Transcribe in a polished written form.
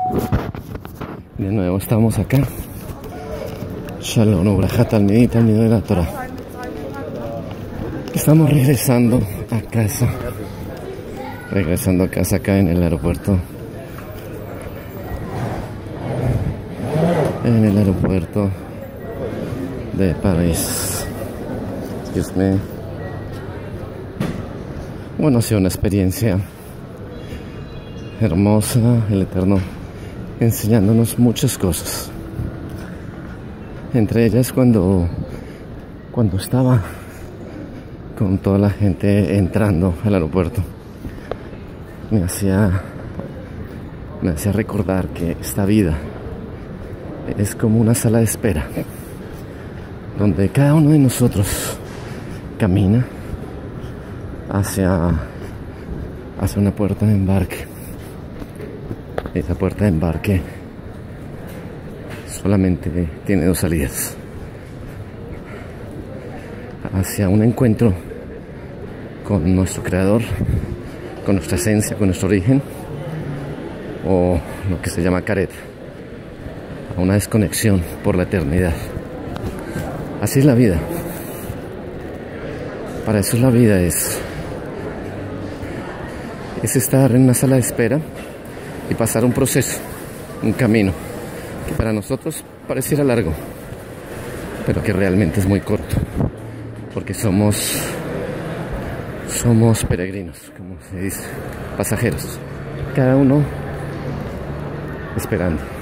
De nuevo estamos acá. Shalom Ubraja Talmidei Talmidot de la Torah. Estamos regresando a casa. Regresando a casa acá en el aeropuerto. En el aeropuerto de París. Excuse me. Bueno, ha sido una experiencia hermosa, el Eterno enseñándonos muchas cosas. Entre ellas cuando estaba con toda la gente entrando al aeropuerto, me hacía recordar que esta vida es como una sala de espera, donde cada uno de nosotros camina hacia una puerta de embarque. Esa puerta de embarque solamente tiene dos salidas: hacia un encuentro con nuestro creador, con nuestra esencia, con nuestro origen, o lo que se llama caret, a una desconexión por la eternidad. Así es la vida. Para eso la vida es estar en una sala de espera y pasar un proceso, un camino que para nosotros pareciera largo, pero que realmente es muy corto, porque somos peregrinos, como se dice, pasajeros, cada uno esperando.